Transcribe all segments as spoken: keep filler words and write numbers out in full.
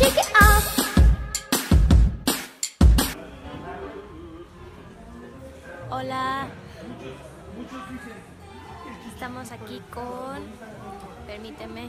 Shake it off. Hola. Estamos aquí con... Permíteme.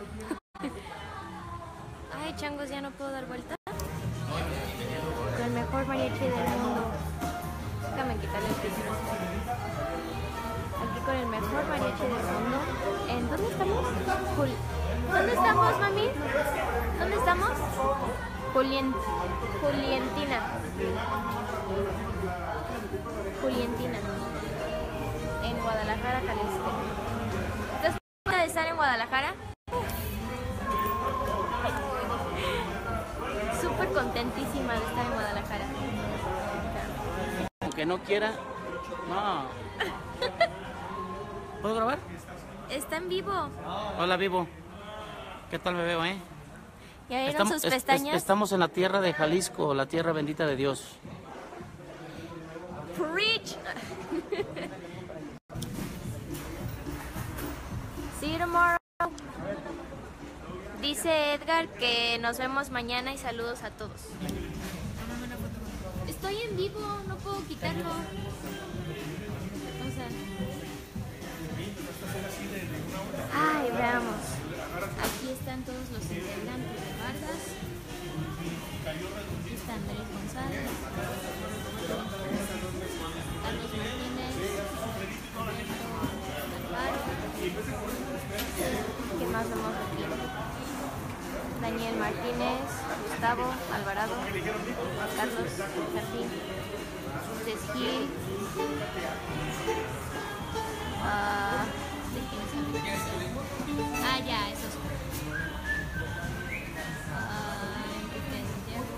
Ay, changos, ya no puedo dar vuelta. Con el mejor mariachi del mundo. Déjame quitarle el piso. Aquí con el mejor mariachi del mundo. ¿En dónde estamos? Jul ¿Dónde estamos, mami? ¿Dónde estamos? Julien Julientina. Julientina. En Guadalajara, Jalisco. ¿Estás de estar en Guadalajara? Súper contentísima de estar en Guadalajara. Aunque no quiera, no. ¿Puedo grabar? Está en vivo. Hola, vivo. ¿Qué tal me veo, eh? ¿Ya vieron Estamos, sus es, pestañas? es, estamos en la tierra de Jalisco, la tierra bendita de Dios. Preach. See you tomorrow. Dice Edgar que nos vemos mañana y saludos a todos. Estoy en vivo, no puedo quitarlo. O sea... Ay, veamos. Aquí están todos los integrantes de Vargas. Aquí está Andrés González, Carlos Martínez, Alberto Alvaro. ¿Qué más vemos aquí? Daniel Martínez, Gustavo Alvarado, Carlos Jardín, Desgil, uh, ¿de quién sabe? Ah, ya, esos. Uh, Enrique Santiago,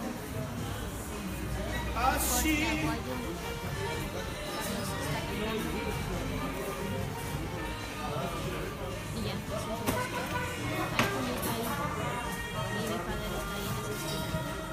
Jorge Aguayo, Carlos Escalante. Y ya, esos son los. Ahí Julio está ahí. Y mi padre está ahí en esa esquina.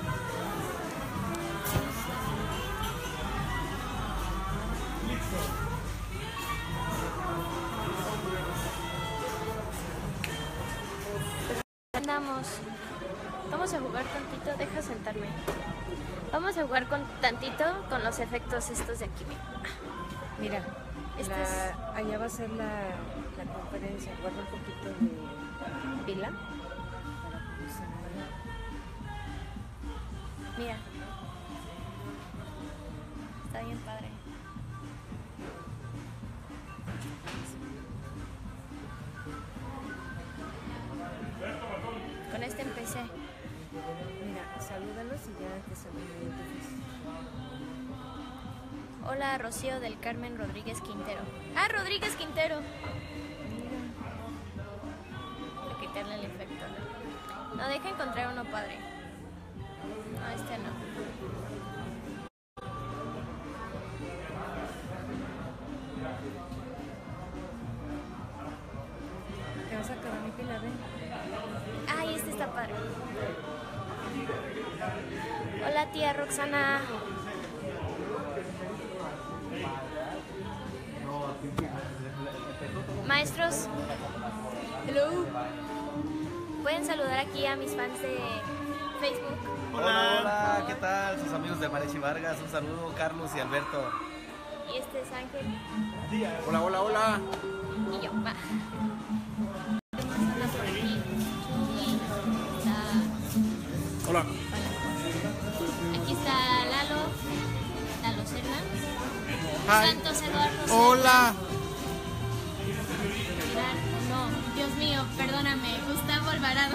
Andamos. Vamos a jugar tantito. Deja sentarme. Vamos a jugar con tantito con los efectos estos de aquí. Mira, Este la, es... allá va a ser la, la conferencia. Guarda un poquito de pila para posicionarla. Mira. Está bien padre. Con este empecé. Mira, salúdalos y ya te saluden entonces. Hola, Rocío del Carmen Rodríguez Quintero. Ah, Rodríguez Quintero. Voy a quitarle el efecto. No, deja encontrar uno padre. No, este no. Te vas a acabar mi pila, ven. Ay, este está padre. Hola, tía Roxana. Maestros, hello. Pueden saludar aquí a mis fans de Facebook. Hola, hola, ¿qué tal? Sus amigos de Mariachi Vargas, un saludo, Carlos y Alberto. Y este es Ángel. Hola, hola, hola. Y yo, va. Hola por aquí. Está... Hola. Aquí está Lalo. Lalo Serna. Hi. Santos Eduardo Serna. Hola. No, Dios mío, perdóname, Gustavo Alvarado.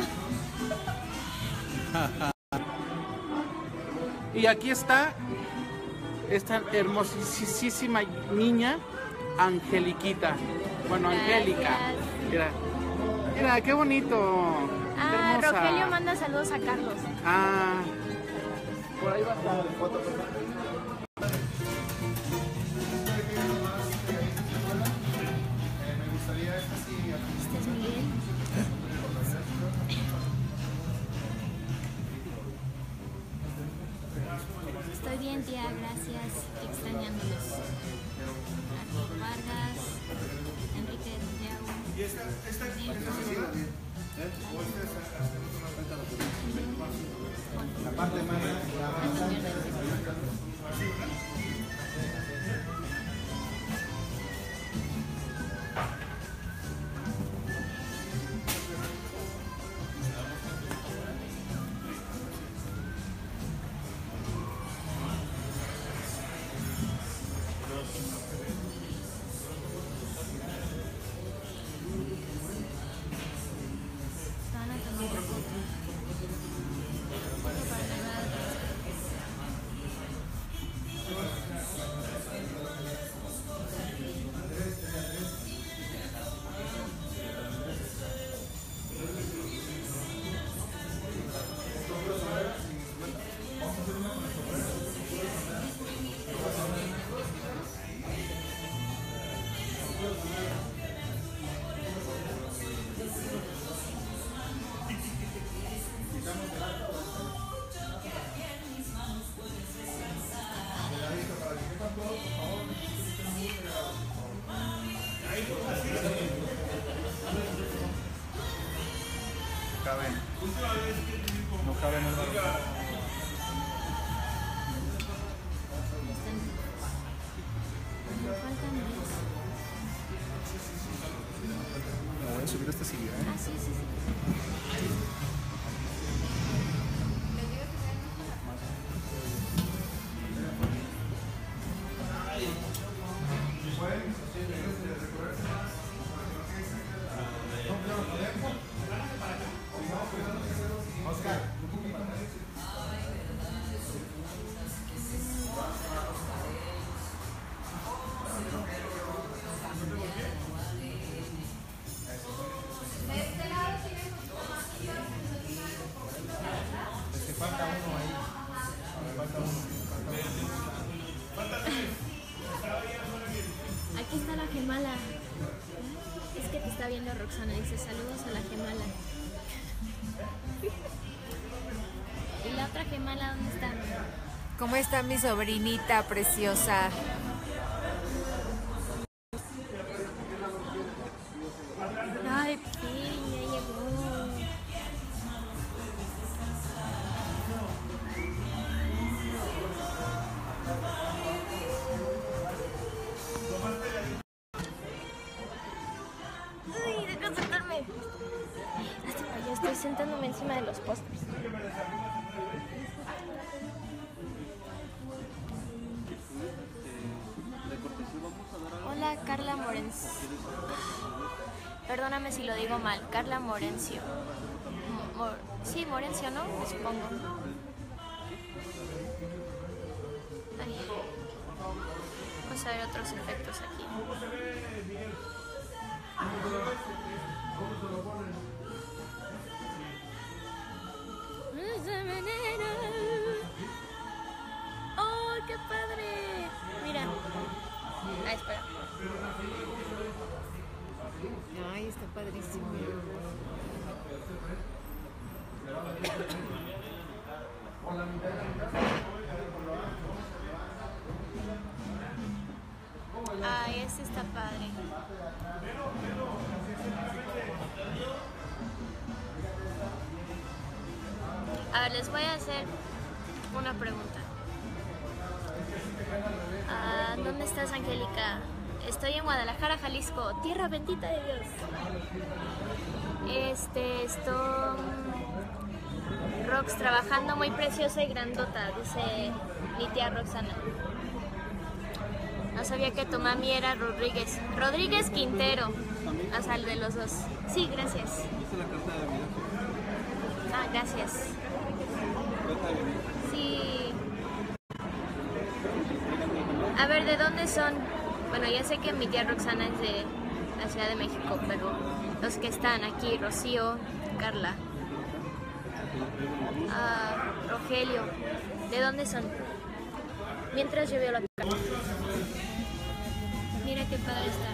Y aquí está esta hermosísima niña, Angeliquita. Bueno, Angélica. Gracias. Mira, mira, qué bonito. Ah, Qué hermosa. Rogelio manda saludos a Carlos. Ah, por ahí va a estar. Este es Miguel. Estoy bien, tía, gracias. Extrañándolos. Aquí Vargas, Enrique Santiago. ¿Y esta, esta, esta, esta, esta, esta, esta, esta, caben. No caben en el barco. Me voy a subir esta silla, ¿eh? Ah, sí, sí, sí. Aquí está la gemala. Es que te está viendo Roxana. Dice saludos a la gemala. ¿Y la otra gemala dónde está? ¿Cómo está mi sobrinita preciosa? Ay, sí, ya llegó. Ay, deja sentarme. Hasta para allá estoy sentándome encima de los pósters. Hola, Carla Morencio. Perdóname si lo digo mal. Carla Morencio. Mor sí, Morencio, ¿no? Me supongo. Ay. Vamos a ver otros efectos aquí. ¡Oh, qué padre! Mira. Ah, espera. Ay, está padrísimo. Ay, este está padre. A ver, les voy a hacer una pregunta. Ah, ¿dónde estás, Angélica? Estoy en Guadalajara, Jalisco, tierra bendita de Dios. Este, estoy Rox trabajando muy preciosa y grandota, dice mi tía Roxana. No sabía que tu mami era Rodríguez. Rodríguez Quintero. O sea, el de los dos. Sí, gracias. ¿Viste la carta de vida? Ah, gracias. Sí. A ver, ¿de dónde son? Bueno, ya sé que mi tía Roxana es de la Ciudad de México, pero los que están aquí, Rocío, Carla, ah, Rogelio, ¿de dónde son? Mientras yo veo la carta. Mira qué padre está.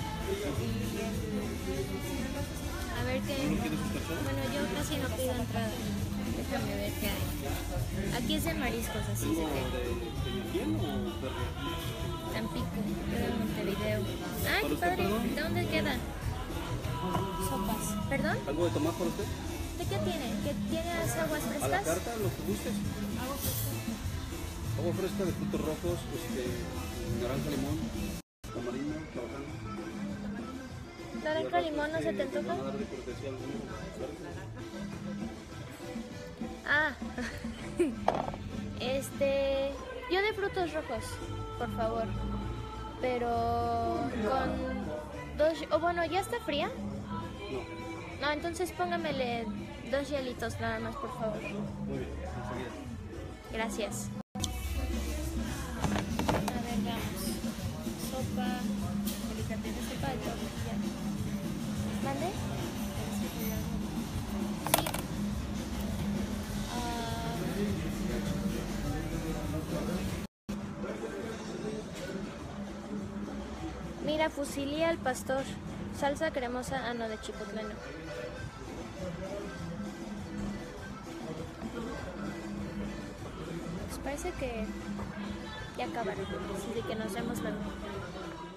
A ver qué... Bueno, yo casi no pido entrada. Déjame ver qué hay. Aquí es de mariscos, así se que... Tampico, de Montevideo. ¡Ay, qué padre! ¿De dónde queda? Sopas. ¿Perdón? ¿Algo de tomar por usted? ¿Este qué tiene? ¿Qué tienes aguas A la frescas? carta, lo que gustes. Agua fresca de frutos rojos, este, naranja, limón, tamarindo, tabacán. Naranja, limón, ¿no se te antoja? Van a dar de cortesía al grupo, ¿sabes? Ah, este, yo de frutos rojos, por favor, pero con dos, o bueno, ¿ya está fría? No. No, entonces póngamele dos hielitos nada más, por favor. Muy bien, enseguida. Gracias. A ver, vamos. Sopa, sopa de tortilla. ¿Mande? Sí. Ah, mira, fusilía al pastor. Salsa cremosa, ah no, de chipotlano. Pues parece que ya acabaron, así de que nos vemos luego.